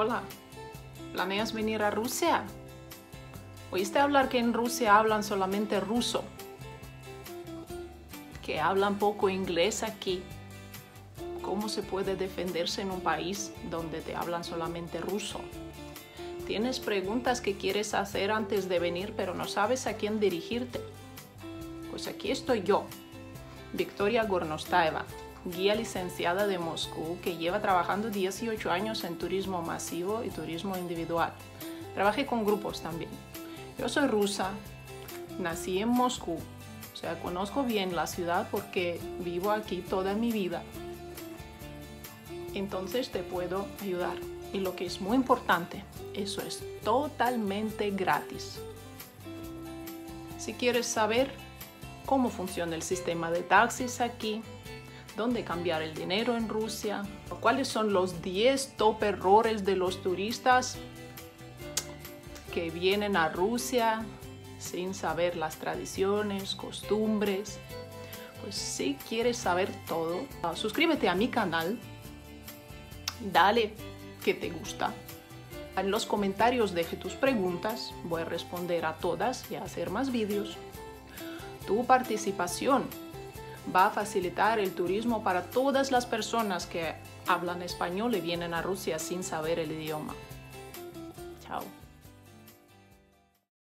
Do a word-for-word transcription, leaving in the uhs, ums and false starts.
Hola, ¿planeas venir a Rusia? ¿Oíste hablar que en Rusia hablan solamente ruso? ¿Que hablan poco inglés aquí? ¿Cómo se puede defenderse en un país donde te hablan solamente ruso? ¿Tienes preguntas que quieres hacer antes de venir pero no sabes a quién dirigirte? Pues aquí estoy yo, Victoria Gornostaeva, guía licenciada de Moscú que lleva trabajando dieciocho años en turismo masivo y turismo individual. Trabajé con grupos también. Yo soy rusa, nací en Moscú, o sea, conozco bien la ciudad porque vivo aquí toda mi vida. Entonces te puedo ayudar. Y lo que es muy importante, eso es totalmente gratis. Si quieres saber cómo funciona el sistema de taxis aquí, dónde cambiar el dinero en Rusia, cuáles son los diez top errores de los turistas que vienen a Rusia sin saber las tradiciones, costumbres, pues si quieres saber todo, suscríbete a mi canal, dale que te gusta. En los comentarios deje tus preguntas, voy a responder a todas y a hacer más vídeos. Tu participación va a facilitar el turismo para todas las personas que hablan español y vienen a Rusia sin saber el idioma. Chao.